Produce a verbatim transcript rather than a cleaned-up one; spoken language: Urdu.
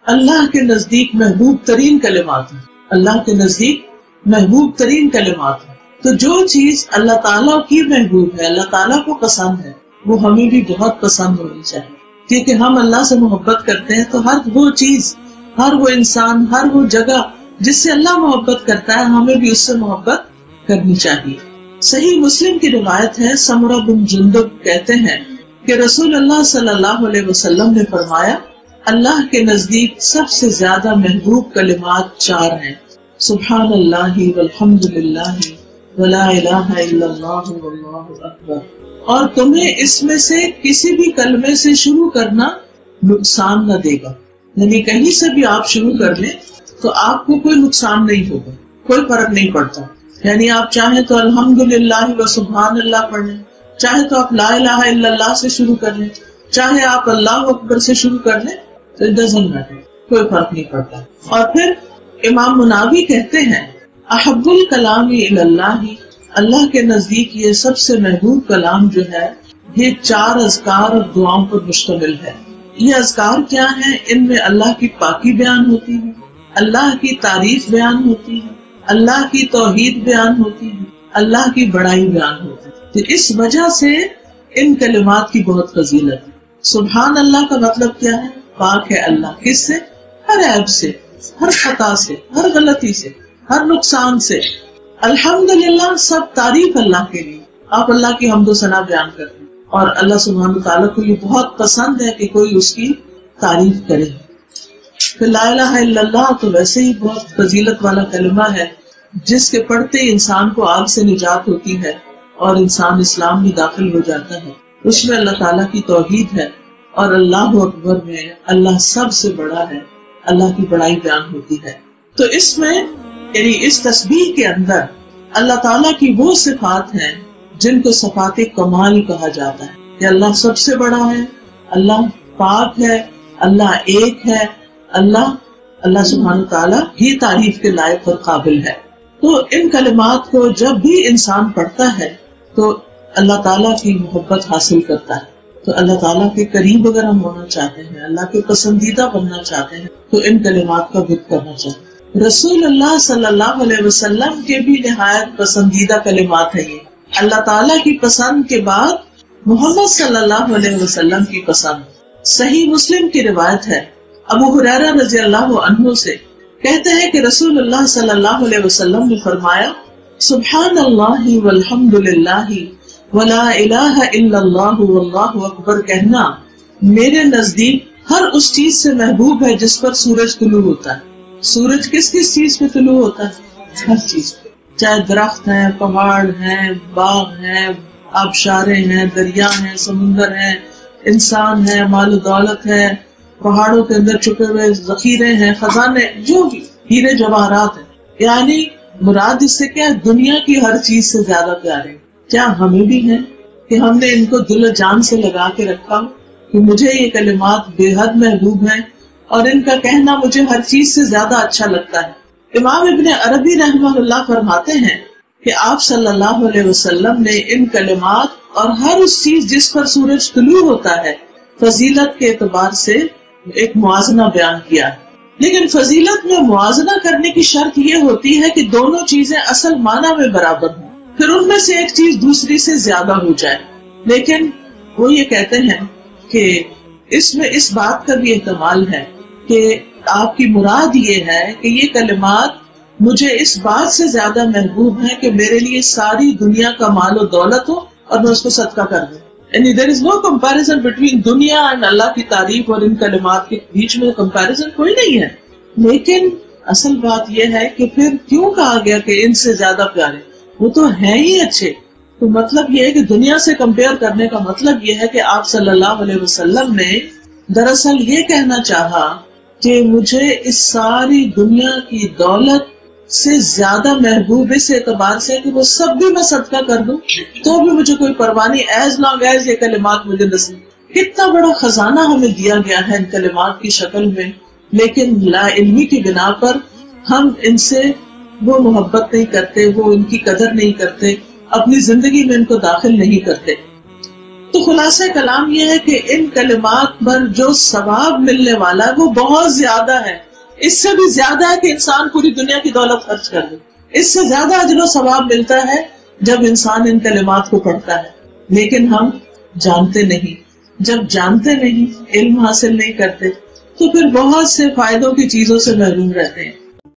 اللہ کے نزدیک محبوب ترین کلمات ہیں، اللہ کے نزدیک محبوب ترین کلمات ہیں. تو جو چیز اللہ تعالیٰ کی محبوب ہے، اللہ تعالیٰ کو پسند ہے، وہ ہمیں بھی بہت پسند ہونی چاہیے. کیونکہ ہم اللہ سے محبت کرتے ہیں تو ہر وہ چیز، ہر وہ انسان، ہر وہ جگہ جس سے اللہ محبت کرتا ہے، ہمیں بھی اس سے محبت کرنی چاہیے. صحیح مسلم کی روایت ہے، سمرہ بن جندب کہتے ہیں کہ رسول اللہ صلی اللہ علیہ وسلم نے فرمایا، اللہ کے نزدیک سب سے زیادہ محبوب کلمات چار ہیں، سبحان اللہ والحمد للہ ولا الہ الا اللہ واللہ اکبر. اور تمہیں اس میں سے کسی بھی کلمے سے شروع کرنا نقصان نہ دے گا. یعنی کہیں سے بھی آپ شروع کر لیں تو آپ کو کوئی نقصان نہیں ہوگا، کوئی فرق نہیں پڑتا. یعنی آپ چاہیں تو الحمدللہ و سبحان اللہ پڑھ لیں، چاہے تو آپ لا الہ الا اللہ سے شروع کر لیں، چاہے آپ اللہ اکبر سے شروع کر لیں، تو it doesn't matter، کوئی فرق نہیں پڑتا. اور پھر امام مناوی کہتے ہیں، احب الکلام الی اللہ، اللہ کے نزدیک یہ سب سے محبوب کلام جو ہے یہ چار اذکار اور دعاؤں پر مشتمل ہے. یہ اذکار کیا ہیں؟ ان میں اللہ کی پاکی بیان ہوتی ہے، اللہ کی تعریف بیان ہوتی ہے، اللہ کی توحید بیان ہوتی ہے، اللہ کی بڑائی بیان ہوتی ہے. تو اس وجہ سے ان کلمات کی بہت فضیلت ہے. سبحان اللہ کا مطلب کیا ہے؟ پاک ہے اللہ، کس سے؟ ہر عیب سے، ہر خطا سے، ہر غلطی سے، ہر نقصان سے. الحمدللہ سب تعریف اللہ کے لیے، آپ اللہ کی حمد و ثنا بیان کرتے ہیں، اور اللہ سبحانہ تعالیٰ کو یہ بہت پسند ہے کہ کوئی اس کی تعریف کرے. پھر لا الہ الا اللہ تو ویسے ہی بہت فضیلت والا کلمہ ہے، جس کے پڑھتے انسان کو آگ سے نجات ہوتی ہے اور انسان اسلام میں داخل ہو جاتا ہے. اس میں اللہ تعالیٰ کی توحید ہے، اور اللہ اکبر میں اللہ سب سے بڑا ہے، اللہ کی بڑائی بیان ہوتی ہے. تو اس میں یعنی اس تسبیح کے اندر اللہ تعالیٰ کی وہ صفات ہیں جن کو صفات کمال کہا جاتا ہے، کہ اللہ سب سے بڑا ہے، اللہ پاک ہے، اللہ ایک ہے، اللہ اللہ سبحانہ تعالیٰ ہی تعریف کے لائق اور قابل ہے. تو ان کلمات کو جب بھی انسان پڑھتا ہے تو اللہ تعالیٰ کی محبت حاصل کرتا ہے. تو اللہ تعالیٰ کے قریب اگر ہم ہونا چاہتے ہیں، اللہ کے پسندیدہ بننا چاہتے ہیں، تو ان کلمات کا ذکر کرنا چاہتے ہیں. رسول اللہ صلی اللہ علیہ وسلم کے بھی نہایت پسندیدہ کلمات ہیں یہ. اللہ تعالیٰ کی پسند کے بعد محمد صلی اللہ علیہ وسلم کی پسند. صحیح مسلم کی روایت ہے، ابو ہریرہ رضی اللہ عنہ سے کہتے ہیں کہ رسول اللہ صلی اللہ علیہ وسلم نے فرمایا، سبحان اللہ والحمد للہ ولا الہ الا اللہ واللہ اکبر کہنا میرے نزدیک ہر اس چیز سے محبوب ہے جس پر سورج طلوع ہوتا ہے. سورج کس کس چیز پہ طلوع ہوتا ہے؟ ہر چیز پہ، چاہے درخت ہیں، پہاڑ ہیں، باغ ہیں، آبشاریں ہیں، دریا ہیں، سمندر ہیں، انسان ہے، مال و دولت ہے، پہاڑوں کے اندر چھپے ہوئے ذخیرے ہیں، خزانے، جو بھی ہیرے جواہرات ہیں. یعنی مراد اس سے کیا؟ دنیا کی ہر چیز سے زیادہ پیارے. کیا ہمیں بھی ہیں کہ ہم نے ان کو دل و جان سے لگا کے رکھا کہ مجھے یہ کلمات بے حد محبوب ہیں اور ان کا کہنا مجھے ہر چیز سے زیادہ اچھا لگتا ہے. امام ابن عربی رحمہ اللہ فرماتے ہیں کہ آپ صلی اللہ علیہ وسلم نے ان کلمات اور ہر اس چیز جس پر سورج طلوع ہوتا ہے فضیلت کے اعتبار سے ایک موازنہ بیان کیا. لیکن فضیلت میں موازنہ کرنے کی شرط یہ ہوتی ہے کہ دونوں چیزیں اصل معنی میں برابر ہوں، پھر ان میں سے ایک چیز دوسری سے زیادہ ہو جائے. لیکن وہ یہ کہتے ہیں کہ اس میں اس بات کا بھی احتمال ہے کہ آپ کی مراد یہ ہے کہ یہ کلمات مجھے اس بات سے زیادہ محبوب ہیں کہ میرے لیے ساری دنیا کا مال و دولت ہو اور میں اس کو صدقہ کر دوں. یعنی there is no comparison between دنیا اور اللہ کی تعریف اور ان کلمات کے بیچ میں comparison کوئی نہیں ہے. لیکن اصل بات یہ ہے کہ پھر کیوں کہا گیا کہ ان سے زیادہ پیارے؟ وہ تو ہیں ہی اچھے. تو مطلب یہ ہے کہ دنیا سے کمپیئر کرنے کا مطلب یہ ہے کہ آپ صلی اللہ علیہ وسلم نے دراصل یہ کہنا چاہا کہ مجھے اس ساری دنیا کی دولت سے زیادہ محبوب اس اعتبار سے کہ وہ سب بھی میں صدقہ کر دوں تو بھی مجھے کوئی پرواہ نہیں، ایز لانگ ایز یہ کلمات مجھے نصیب. کتنا بڑا خزانہ ہمیں دیا گیا ہے ان کلمات کی شکل میں، لیکن لا علمی کی بنا پر ہم ان سے وہ محبت نہیں کرتے، وہ ان کی قدر نہیں کرتے، اپنی زندگی میں ان کو داخل نہیں کرتے. تو خلاصہ کلام یہ ہے کہ ان کلمات پر جو ثواب ملنے والا ہے وہ بہت زیادہ ہے، اس سے بھی زیادہ ہے کہ انسان پوری دنیا کی دولت خرچ کر دے. اس سے زیادہ اجر و ثواب ملتا ہے جب انسان ان کلمات کو پڑھتا ہے. لیکن ہم جانتے نہیں، جب جانتے نہیں، علم حاصل نہیں کرتے، تو پھر بہت سے فائدوں کی چیزوں سے محروم رہتے ہیں.